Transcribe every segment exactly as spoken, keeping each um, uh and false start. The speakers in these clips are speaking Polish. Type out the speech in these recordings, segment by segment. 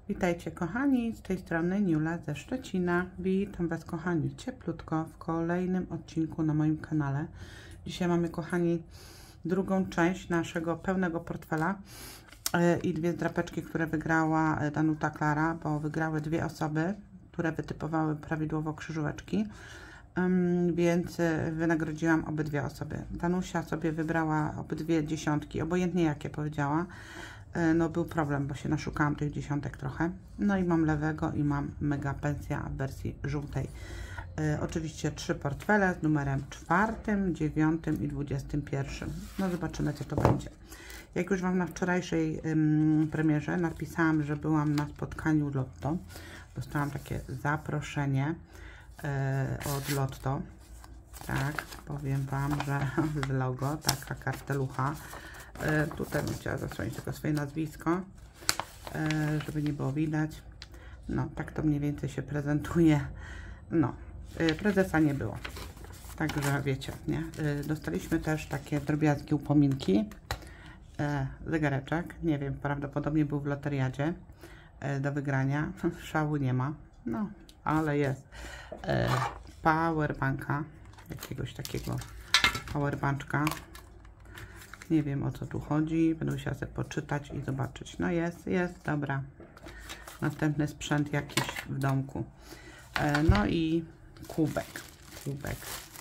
Witajcie kochani, z tej strony Niula ze Szczecina. Witam Was kochani cieplutko w kolejnym odcinku na moim kanale. Dzisiaj mamy kochani drugą część naszego pełnego portfela yy, i dwie drapeczki, które wygrała Danuta Klara, bo wygrały dwie osoby, które wytypowały prawidłowo krzyżóweczki, yy, więc wynagrodziłam obydwie osoby. Danusia sobie wybrała obydwie dziesiątki, obojętnie jakie powiedziała. No był problem, bo się naszukałam tych dziesiątek trochę. No i mam lewego i mam mega pensja w wersji żółtej. Yy, oczywiście trzy portfele z numerem czwartym, dziewiątym i dwudziestym pierwszym. No zobaczymy, co to będzie. Jak już Wam na wczorajszej ym, premierze napisałam, że byłam na spotkaniu Lotto. Dostałam takie zaproszenie yy, od Lotto. Tak, powiem Wam, że z logo, taka kartelucha. E, tutaj bym chciała zasłonić tylko swoje nazwisko, e, żeby nie było widać. No, tak to mniej więcej się prezentuje. No, e, prezesa nie było. Także wiecie, nie? E, dostaliśmy też takie drobiazgi, upominki. E, zegareczek, nie wiem, prawdopodobnie był w loteriadzie e, do wygrania. Szału nie ma, no, ale jest. E, powerbanka, jakiegoś takiego powerbanczka. Nie wiem, o co tu chodzi. Będę musiała sobie poczytać i zobaczyć. No jest, jest, dobra. Następny sprzęt jakiś w domku. E, no i kubek. Kubek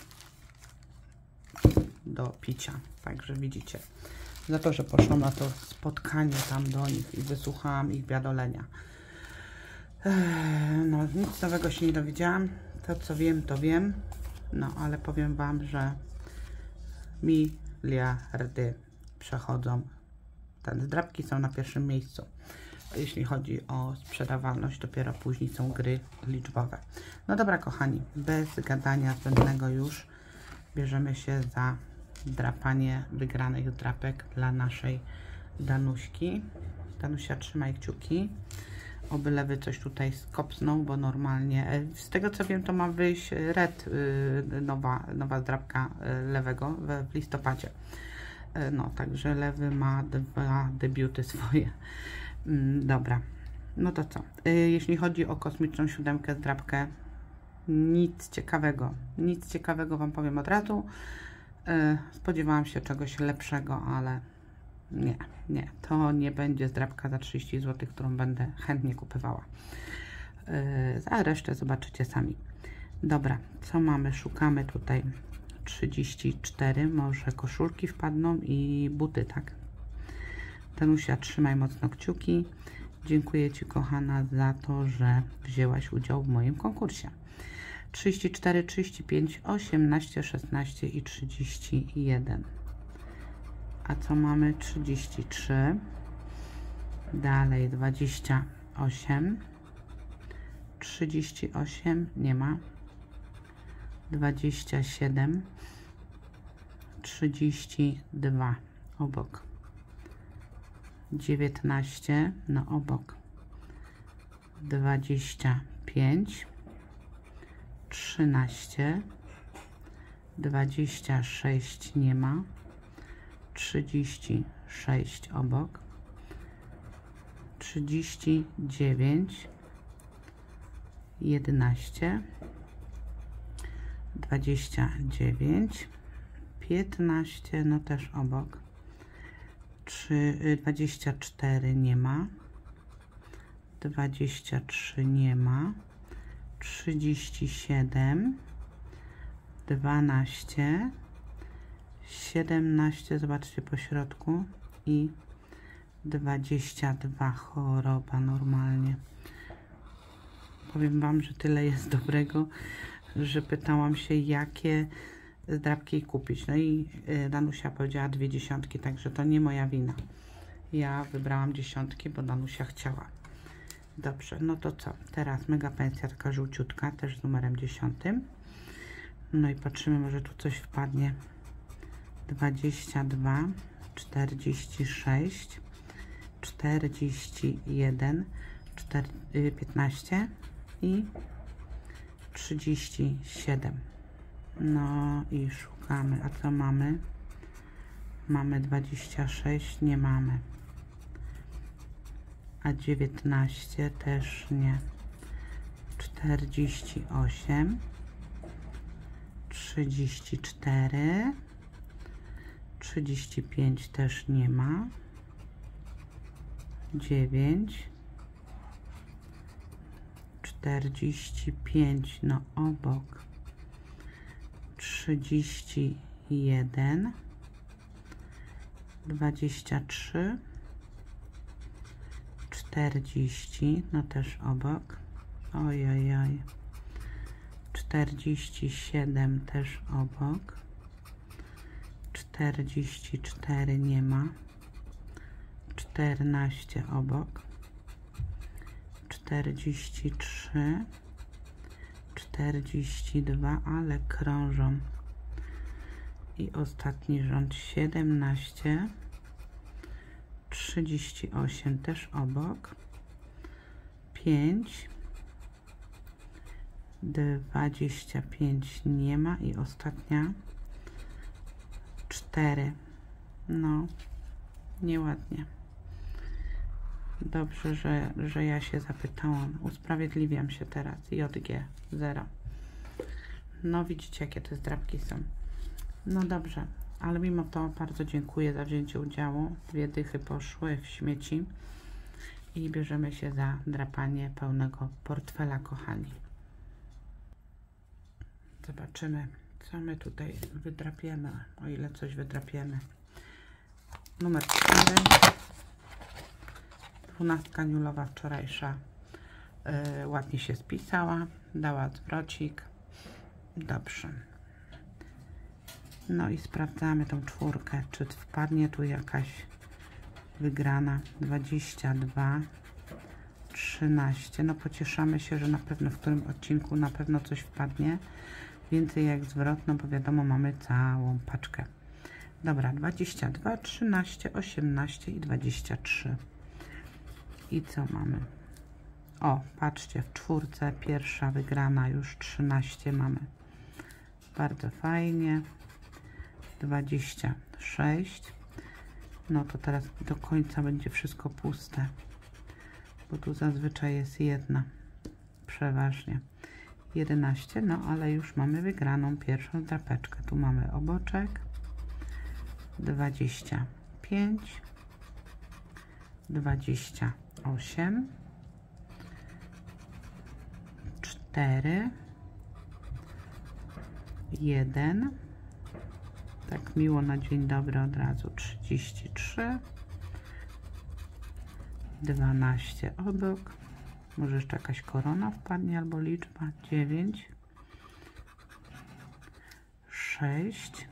do picia. Także widzicie. Za to, że poszłam na to spotkanie tam do nich i wysłuchałam ich biadolenia. E, no, nic nowego się nie dowiedziałam. To, co wiem, to wiem. No, ale powiem Wam, że mi miliardy przechodzą. Te zdrabki są na pierwszym miejscu. Jeśli chodzi o sprzedawalność, dopiero później są gry liczbowe. No dobra kochani, bez gadania zbędnego już bierzemy się za drapanie wygranych drapek dla naszej Danuśki. Danusia, trzymaj kciuki. Oby lewy coś tutaj skopsnął, bo normalnie, z tego co wiem, to ma wyjść red, nowa, nowa zdrabka lewego w listopadzie. No, także lewy ma dwa debiuty swoje. Dobra, no to co? Jeśli chodzi o kosmiczną siódemkę, zdrabkę, nic ciekawego. Nic ciekawego Wam powiem od razu. Spodziewałam się czegoś lepszego, ale nie, nie, to nie będzie zdrabka za trzydzieści złotych, którą będę chętnie kupowała. Yy, a resztę zobaczycie sami. Dobra, co mamy? Szukamy tutaj trzydzieści cztery, może koszulki wpadną i buty, tak? Danusia, trzymaj mocno kciuki. Dziękuję Ci, kochana, za to, że wzięłaś udział w moim konkursie. trzydzieści cztery, trzydzieści pięć, osiemnaście, szesnaście i trzydzieści jeden. A co mamy? trzydzieści trzy, dalej dwadzieścia osiem, trzydzieści osiem, nie ma, dwadzieścia siedem, trzydzieści dwa, obok, dziewiętnaście, no obok, dwadzieścia pięć, trzynaście, dwadzieścia sześć, nie ma, trzydzieści sześć obok, trzydzieści dziewięć, jedenaście, dwadzieścia dziewięć, piętnaście, no też obok, dwadzieścia cztery, nie ma, dwadzieścia trzy, nie ma, trzydzieści siedem, dwanaście, siedemnaście, zobaczcie po środku, i dwadzieścia dwa, choroba normalnie. Powiem Wam, że tyle jest dobrego, że pytałam się, jakie zdrabki kupić. No i Danusia powiedziała dwie dziesiątki, także to nie moja wina. Ja wybrałam dziesiątki, bo Danusia chciała. Dobrze, no to co? Teraz mega pensja, taka żółciutka, też z numerem dziesiątym. No i patrzymy, może tu coś wpadnie. dwadzieścia dwa, czterdzieści sześć, czterdzieści jeden, piętnaście i trzydzieści siedem. No i szukamy. A co mamy? Mamy dwadzieścia sześć, nie mamy. a dziewiętnaście też nie. czterdzieści osiem, trzydzieści cztery, trzydzieści pięć też nie ma, dziewięć, czterdzieści pięć, no obok, trzydzieści jeden, dwadzieścia trzy, czterdzieści, no też obok, oj, oj, oj, czterdzieści siedem też obok, czterdzieści cztery nie ma, czternaście obok, czterdzieści trzy, czterdzieści dwa, ale krążą. I ostatni rząd siedemnaście, trzydzieści osiem też obok, pięć, dwadzieścia pięć nie ma i ostatnia cztery. No, nieładnie. Dobrze, że, że ja się zapytałam. Usprawiedliwiam się teraz. J G zero. No widzicie, jakie te zdrabki są. No dobrze, ale mimo to bardzo dziękuję za wzięcie udziału. Dwie dychy poszły w śmieci i bierzemy się za drapanie pełnego portfela, kochani. Zobaczymy, co my tutaj wydrapiemy, o ile coś wydrapiemy. Numer cztery. Dwunastka niulowa wczorajsza yy, ładnie się spisała, dała zwrocik. Dobrze. No i sprawdzamy tą czwórkę, czy wpadnie tu jakaś wygrana. dwadzieścia dwa, trzynaście. No pocieszamy się, że na pewno w którym odcinku na pewno coś wpadnie. Więcej jak zwrot, no bo wiadomo, mamy całą paczkę. Dobra, dwadzieścia dwa, trzynaście, osiemnaście i dwadzieścia trzy. I co mamy? O, patrzcie, w czwórce pierwsza wygrana, już trzynaście mamy. Bardzo fajnie. dwadzieścia sześć. No to teraz do końca będzie wszystko puste, bo tu zazwyczaj jest jedna, przeważnie. jedenaście, no ale już mamy wygraną pierwszą drapeczkę. Tu mamy oboczek. dwadzieścia pięć, dwadzieścia osiem, cztery, jeden, tak miło na dzień dobry od razu, trzydzieści trzy, dwanaście obok, może jeszcze jakaś korona wpadnie albo liczba, dziewięć, sześć,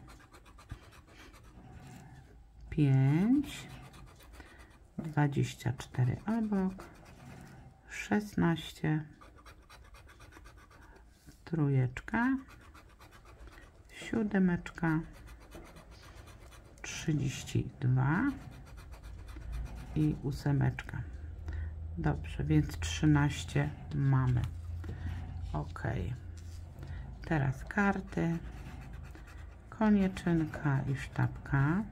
pięć, dwadzieścia cztery obok, szesnaście, trójeczka, siódemeczka, trzydzieści dwa i ósemeczka. Dobrze, więc trzynaście mamy. Ok. Teraz karty, konieczynka i sztabka,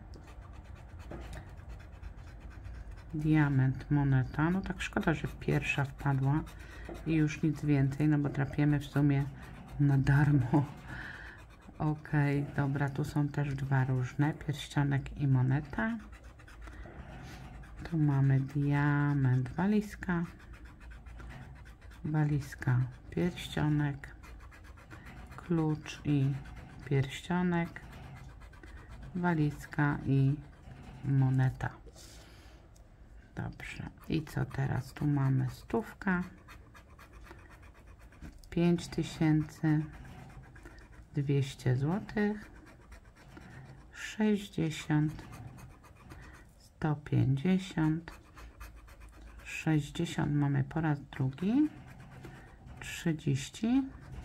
diament, moneta. No tak szkoda, że pierwsza wpadła i już nic więcej, no bo drapiemy w sumie na darmo. Ok, dobra, tu są też dwa różne, pierścionek i moneta. Tu mamy diament, walizka, walizka, pierścionek, klucz i pierścionek, walizka i moneta. Dobrze, i co teraz? Tu mamy stówka, pięć tysięcy, dwieście złotych, sześćdziesiąt, sto pięćdziesiąt, sześćdziesiąt mamy po raz drugi, trzydzieści,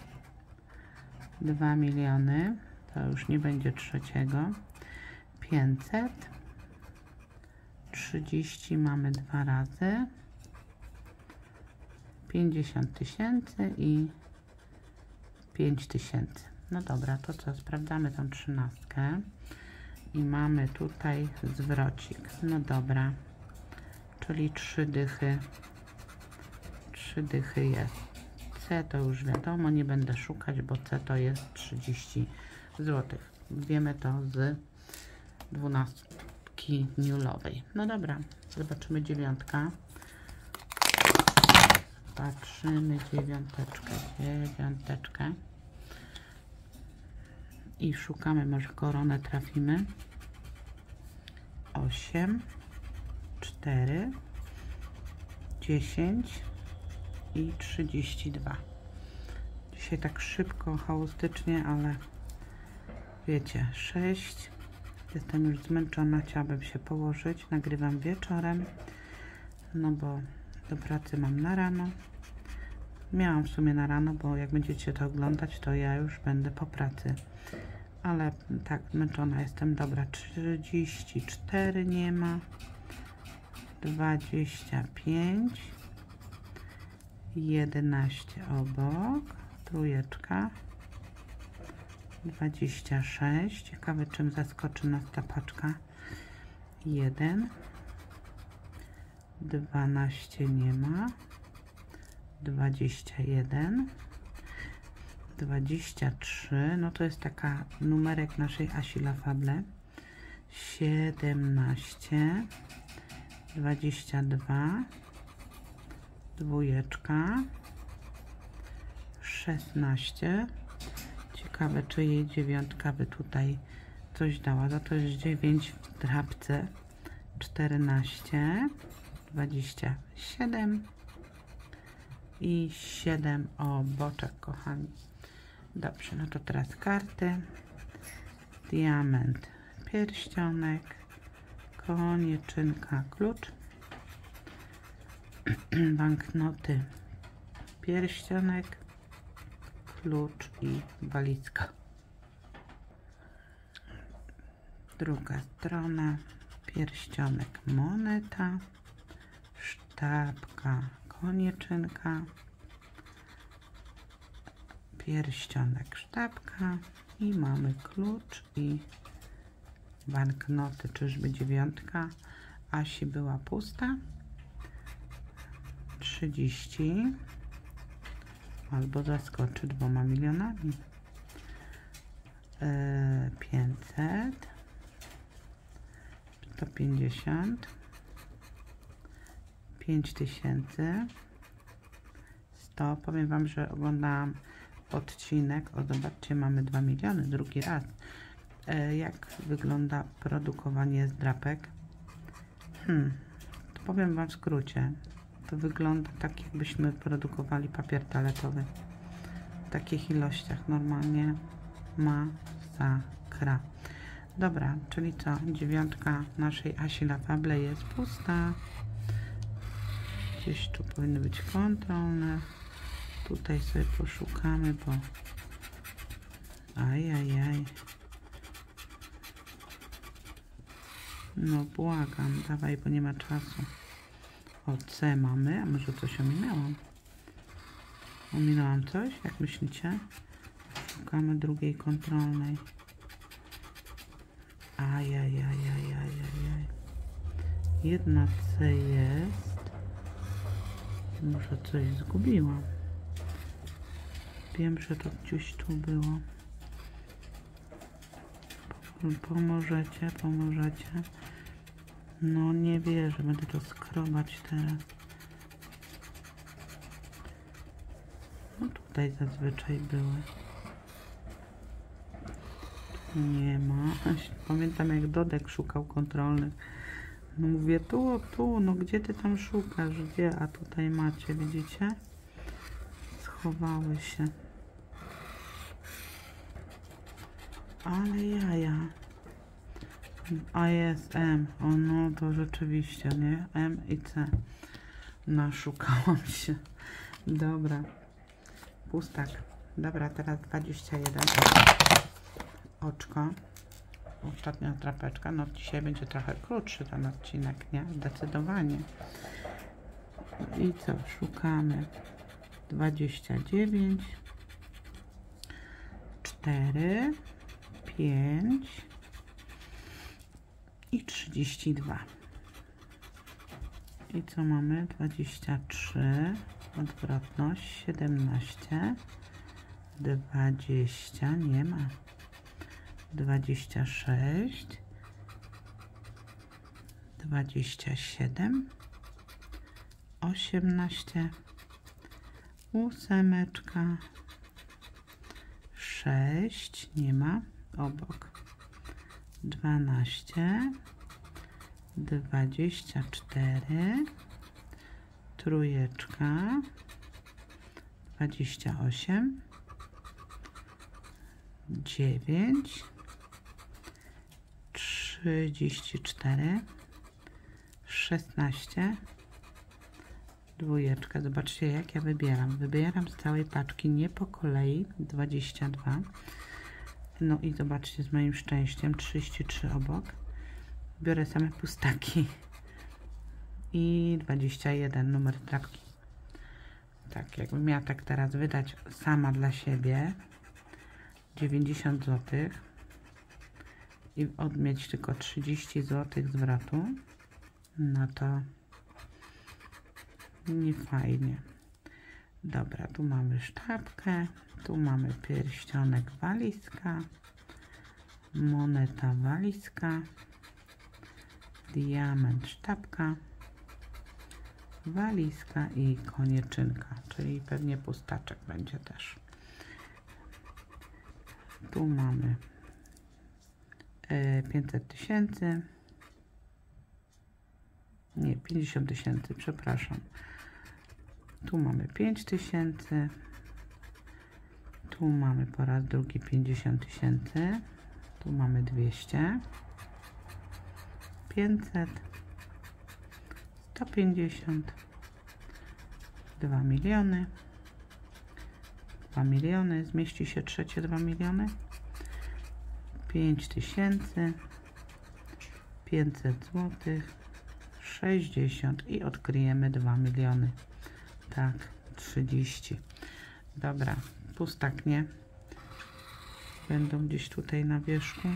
dwa miliony, to już nie będzie trzeciego, pięćset, trzydzieści mamy dwa razy, pięćdziesiąt tysięcy i pięć tysięcy. No dobra, to co? Sprawdzamy tą trzynastkę i mamy tutaj zwrocik. No dobra, czyli trzy dychy. trzy dychy jest. C to już wiadomo, nie będę szukać, bo C to jest trzydzieści złotych. Wiemy to z dwunastki niulowej. No dobra, zobaczymy dziewiątka. Patrzymy dziewiąteczkę, dziewiąteczkę. I szukamy, może koronę trafimy. osiem, cztery, dziesięć i trzydzieści dwa. Dzisiaj tak szybko, chaotycznie, ale wiecie, sześć. Jestem już zmęczona, chciałabym się położyć. Nagrywam wieczorem, no bo do pracy mam na rano. Miałam w sumie na rano, bo jak będziecie to oglądać, to ja już będę po pracy. Ale tak zmęczona jestem. Dobra, trzydzieści cztery nie ma. dwadzieścia pięć. jedenaście obok. Trójeczka. dwadzieścia sześć. Ciekawe, czym zaskoczy nas ta paczka. jeden. dwanaście nie ma. dwadzieścia jeden. dwadzieścia trzy. No to jest taka numerek naszej Asi Lafable. siedemnaście. dwadzieścia dwa. Dwójeczka. szesnaście. Ciekawe, czy jej dziewiątka by tutaj coś dała. No to jest dziewięć w drapce. czternaście. dwadzieścia siedem. I siedem oboczek, kochani. Dobrze, no to teraz karty. Diament, pierścionek, konieczynka, klucz. Banknoty, pierścionek, klucz i walizka. Druga strona, pierścionek, moneta, sztabka, konieczynka, pierścionek, sztabka i mamy klucz i banknoty. Czyżby dziewiątka Asi była pusta? trzydzieści albo zaskoczy dwoma milionami. Yy, pięćset, sto pięćdziesiąt, pięć tysięcy, sto. Powiem wam, że oglądałam odcinek. O, zobaczcie, mamy dwa miliony, drugi raz. E, jak wygląda produkowanie zdrapek? Hmm, to powiem wam w skrócie. To wygląda tak, jakbyśmy produkowali papier toaletowy. W takich ilościach normalnie masakra. Dobra, czyli co? Dziewiątka naszej Asi Lafable jest pusta. Gdzieś tu powinny być kontrolne. Tutaj sobie poszukamy, bo ajajaj. No błagam, dawaj, bo nie ma czasu. O, C mamy, a może coś ominęłam? Ominęłam coś, jak myślicie? Szukamy drugiej kontrolnej. Ajajajajajajaj. Jedna C jest. Może coś zgubiłam. Wiem, że to gdzieś tu było. Pomożecie, pomożecie. No nie wierzę, będę to skrobać teraz. No tutaj zazwyczaj były. Nie ma. Pamiętam, jak Dodek szukał kontrolnych. No mówię, tu, tu, no gdzie ty tam szukasz? Gdzie? A tutaj macie, widzicie? Schowały się. Ale jaja. A jest M. O no, to rzeczywiście, nie? M i C. Naszukałam się. Dobra. Pustak. Dobra, teraz dwadzieścia jeden. Oczko. Ostatnia trapeczka. No dzisiaj będzie trochę krótszy ten odcinek, nie? Zdecydowanie. I co? Szukamy. dwadzieścia dziewięć. cztery. pięć. I trzydzieści dwa. I co mamy? dwadzieścia trzy, odwrotność siedemnaście, dwadzieścia, nie ma, dwadzieścia sześć, dwadzieścia siedem, osiemnaście, ósemeczka, sześć, nie ma, obok, dwanaście, dwadzieścia cztery, trójeczka, dwadzieścia osiem, dziewięć, trzydzieści cztery, szesnaście, dwójeczka. Zobaczcie, jak ja wybieram. Wybieram z całej paczki, nie po kolei, dwadzieścia dwa. No i zobaczcie, z moim szczęściem trzydzieści trzy obok. Biorę same pustaki. I dwadzieścia jeden, numer trapki. Tak, jakbym miała tak teraz wydać sama dla siebie dziewięćdziesiąt złotych i odmieć tylko trzydzieści złotych zwrotu, no to nie fajnie. Dobra, tu mamy sztabkę, tu mamy pierścionek, walizka, moneta, walizka, diament, sztabka, walizka i konieczynka, czyli pewnie pustaczek będzie też. Tu mamy pięćset tysięcy, nie, pięćdziesiąt tysięcy, przepraszam. Tu mamy pięć tysięcy, tu mamy po raz drugi pięćdziesiąt tysięcy, tu mamy dwieście, pięćset, sto pięćdziesiąt, dwa miliony, dwa miliony, zmieści się trzecie dwa miliony, pięć tysięcy, pięćset złotych, sześćdziesiąt i odkryjemy dwa miliony. Tak, trzydzieści. Dobra, pustak nie. Będą gdzieś tutaj na wierzchu.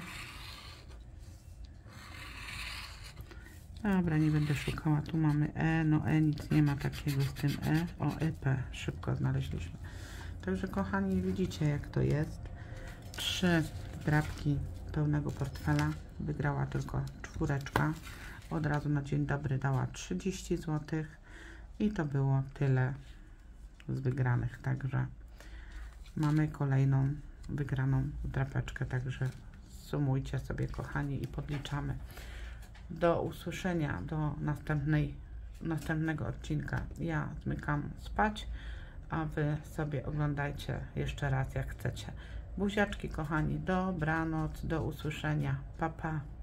Dobra, nie będę szukała. Tu mamy E. No E, nic nie ma takiego z tym E. O, E P. Szybko znaleźliśmy. Także kochani, widzicie, jak to jest. Trzy drapki pełnego portfela. Wygrała tylko czwóreczka. Od razu na dzień dobry dała trzydzieści złotych. I to było tyle z wygranych. Także mamy kolejną wygraną drapeczkę. Także sumujcie sobie, kochani, i podliczamy. Do usłyszenia, do następnej, następnego odcinka. Ja zmykam spać, a wy sobie oglądajcie jeszcze raz, jak chcecie. Buziaczki, kochani, dobranoc, do usłyszenia. Pa, pa.